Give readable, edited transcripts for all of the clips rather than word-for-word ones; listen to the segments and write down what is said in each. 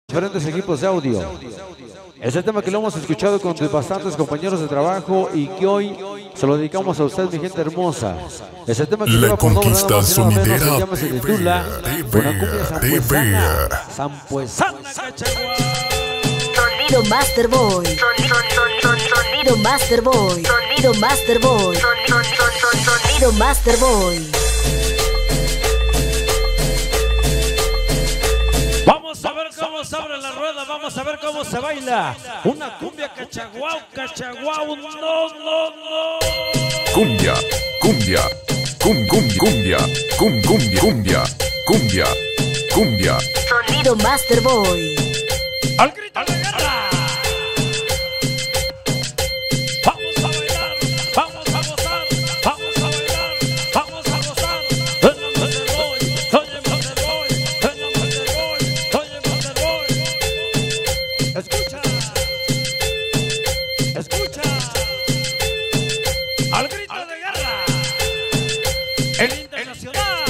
diferentes equipos de audio. Es el tema que lo hemos escuchado con bastantes compañeros de trabajo y que hoy se lo dedicamos a usted, mi gente hermosa. Es el tema que lleva por nombre nada más y nada menos, se llama, se titula Una cumbia sampuesana. Sampuesana. Sonido Master Boy. Sonido Master Boy. Sonido Master Boy. Sonido Master Boy. Vamos a ver cómo se abre la rueda, vamos a ver cómo se baila. Una cumbia cachaguau, cachaguau, no, no, no. Cumbia, cumbia, cumbia, cumbia, cumbia, cumbia. Sonido Master Boy. Al grito de guerra. Vamos a bailar, vamos a gozar, vamos a bailar, vamos a gozar. Escucha, escucha, al grito de guerra, el internacional.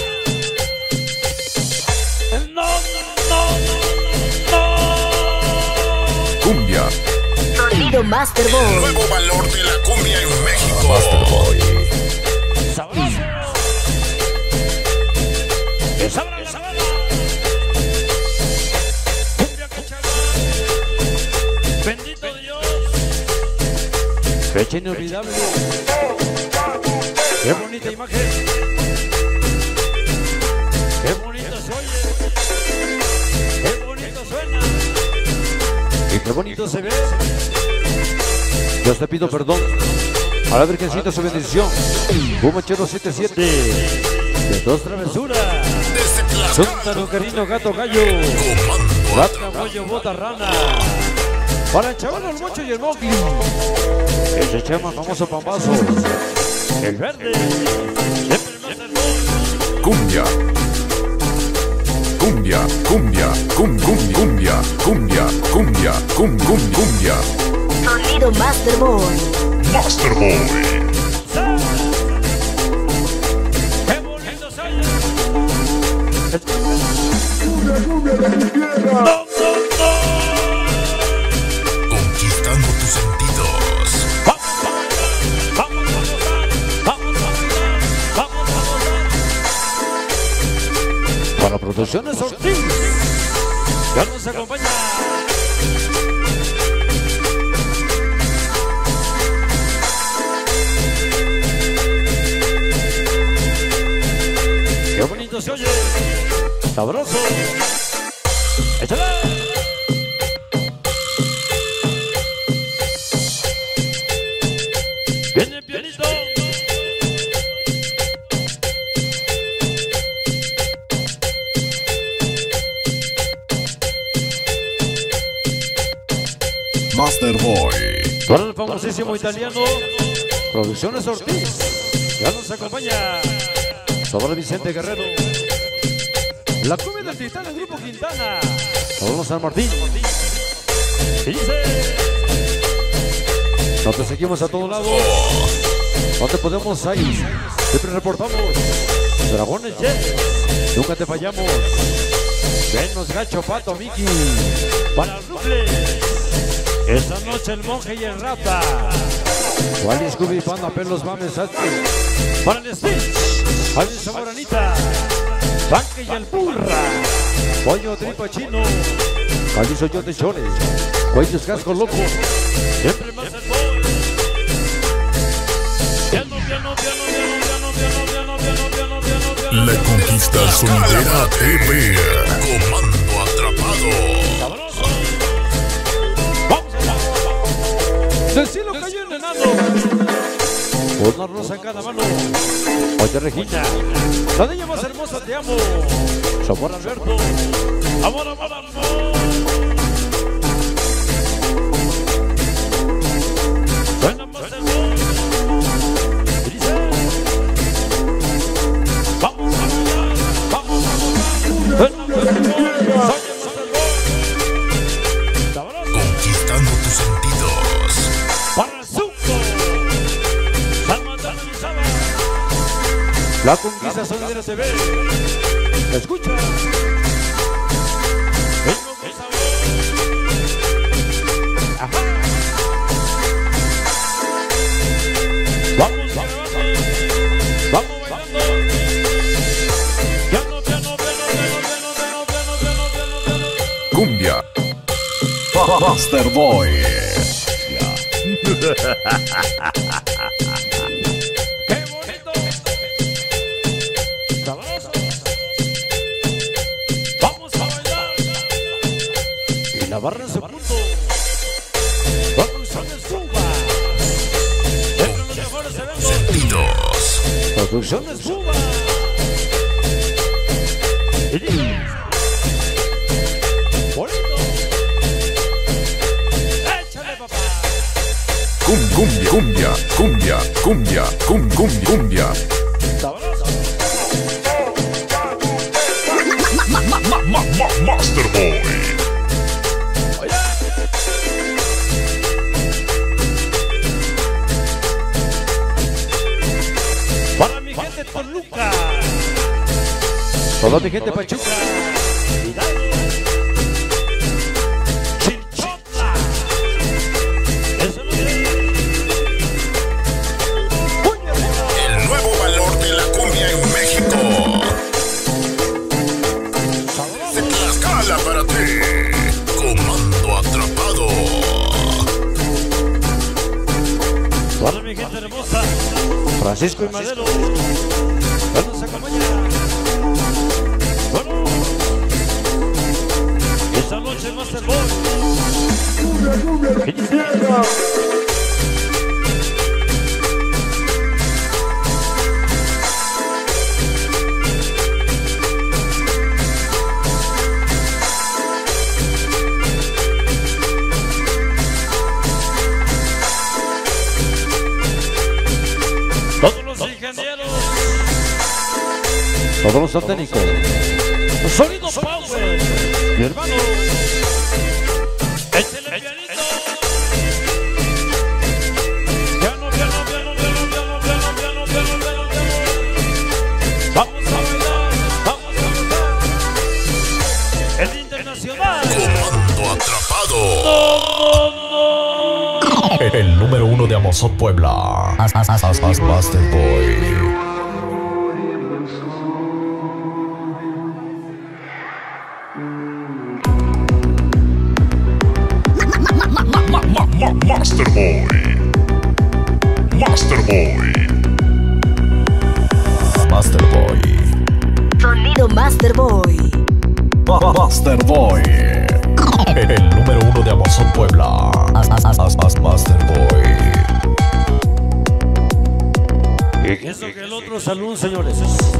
No, no, no. Cumbia. Sonido Master Boy. Nuevo valor de la cumbia en México. Master Boy. Sabroso. Que sabra la sabana. Cumbia cachaguau. Bendito Dios. Fecha inolvidable. Qué bonita imagen. Qué bonito se oye. Qué bonito suena. Y qué bonito se ve. Dios te pido perdón. A la Virgencita su bendición. Bumachero 77. De dos travesuras. Súntaro, Carino, Gato, Gallo. Vaca, Bollo, Bota, Rana. Para el chaval, el Mocho y el Mowgli. Ese chama famoso Pambazo. El verde. Siempre más hermoso. Cumbia. Cumbia, cumbia, cumbia, cumbia, cumbia, cumbia. Sonido Master Boy. Master Boy. Qué bonito se oye. No, no, no. Conquistando tus sentidos. Vamos a bailar, vamos a gozar, vamos a bailar, vamos a gozar. Para Producciones Ortiz. Ya nos acompaña. Qué bonito se oye. Sabroso. Échale. Viene el pianito. Master Boy. Para el famosísimo italiano Producciones Ortiz. Ya nos acompaña. Sobre Vicente Guerrero. La cumbia del titán del Grupo Quintana. Saludos San Martín. Y dice. No te seguimos a todo lado. No te podemos ahí. Siempre reportamos. Dragones Jet. Nunca te fallamos. Venos Gacho, Pato, Mickey. Para el Rufle. Esta noche el monje y el rata. Wally, Scooby, Panda, Pelos, Mames, Sachi. Para el Stitch. Javier Zamoranita. Banque y el Burra. Pollo, Tripa, Chino. Calizo, Yo de Chores. Cuellos, Casco, Loco. Siempre más el boy. Piano, piano, piano, piano, piano, piano, piano, piano, piano, piano, piano. La Conquista Sonidera TV. Comando atrapado. Sabroso. Vamos allá. Del cielo cayó el enano. Una rosa en cada mano. Oye, Regina. La niña más hermosa, te amo. Somos Alberto. Amor, amor, amor. Suena más el boy. Y dice. Vamos a bailar, vamos a gozar. Suena más el boy. Soy el más el boy. Sabroso. Conquistando tus sentidos. Para el Zuco. San Mateo y Saba. La Conquista Sonidera TV. Escucha. Vengo con sabor. cumbia. Master Boy. ¡Qué bonito! ¡Sabroso! ¡Vamos a bailar! Y la barra en su punto. Producciones Cuba. Entre los mejores eventos. Sentidos. Producciones Cuba. Bonito. Échale, papá. Cumbia, cumbia, cumbia, cumbia, cumbia. Sabroso. Master Boy. Oye. Para mi gente Toluca. Toda mi gente Pachuca. Hidalgo. Chinchotla. Eso no es. El nuevo valor de la cumbia en México. De Tlaxcala para ti. Comando atrapado. Toda mi gente hermosa. Francisco y Madero. Nos acompaña. Bueno. Esta noche Master Boy. Todos los ingenieros. Todos los técnicos. Sonido Power. Mi hermano. Échale pianito. Piano. Vamos a bailar. Vamos a bailar. El internacional. Comando atrapado. No. El número 1 de Amozot, Puebla. Master Boy. Master Boy. Master Boy. Master Boy. Sonido Master Boy. Master Boy. El número 1 de Amozot, Puebla. Master Boy. Y eso que el otro salud, señores.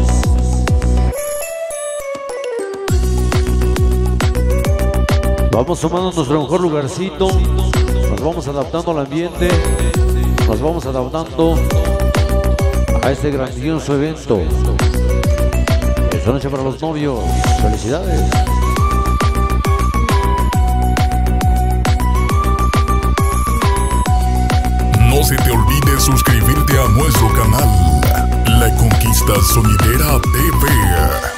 Vamos tomando nuestro mejor lugarcito. Nos vamos adaptando al ambiente. Nos vamos adaptando a este grandioso evento. Esta noche para los novios. Felicidades. No se te olvide suscribirte a nuestro canal, La Conquista Sonidera TV.